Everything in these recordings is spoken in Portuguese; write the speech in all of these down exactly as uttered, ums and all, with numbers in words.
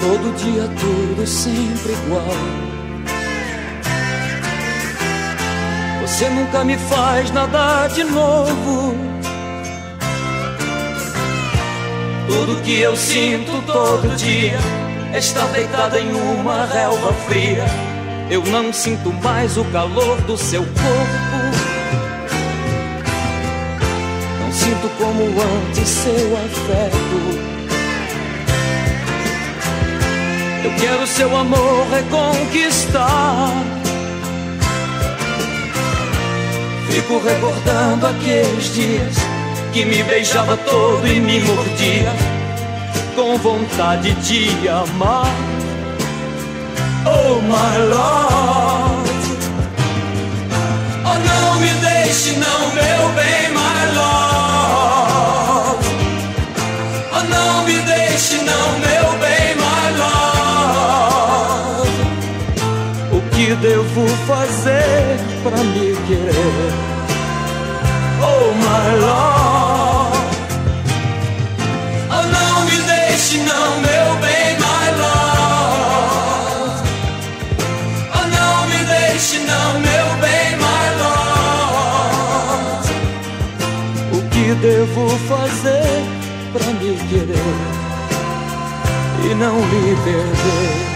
todo dia tudo sempre igual. Você nunca me faz nada de novo. Tudo que eu sinto todo dia é estar deitada em uma relva fria. Eu não sinto mais o calor do seu corpo. Não sinto como antes seu afeto. Eu quero seu amor reconquistar. Fico recordando aqueles dias que me beijava todo e me mordia, com vontade de amar. Oh my Lord, oh não me deixe não, meu bem, my Lord. Oh não me deixe não, meu bem, my Lord. O que devo fazer pra me querer? Oh my Lord, oh não me deixe não, meu bem, my Lord. Oh não me deixe não, meu bem, my Lord. O que devo fazer pra me querer e não lhe perder?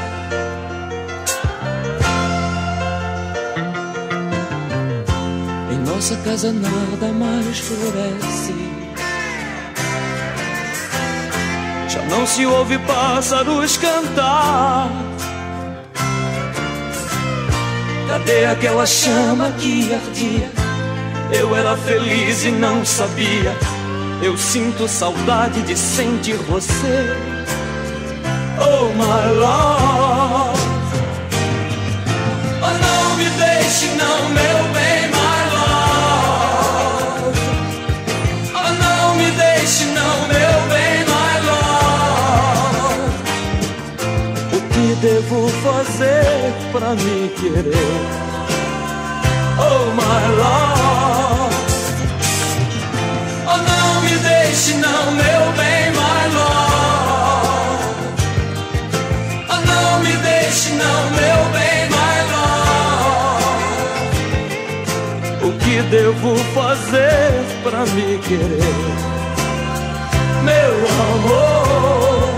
Nossa casa nada mais floresce. Já não se ouve pássaros cantar. Cadê aquela chama que ardia? Eu era feliz e não sabia. Eu sinto saudade de sentir você. Oh my Lord, oh não me deixe não, meu bem, my deixe não, meu bem, my Lord. O que devo fazer pra me querer? Oh my Lord, oh não me deixe não, meu bem, my Lord. Oh não me deixe não, meu bem, my Lord. O que devo fazer pra me querer? Meu amor,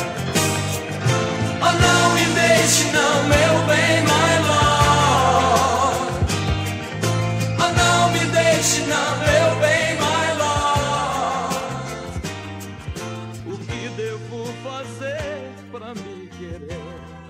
oh não me deixe não, meu bem, my Lord. Oh não me deixe não, meu bem, my Lord. O que devo fazer pra me querer?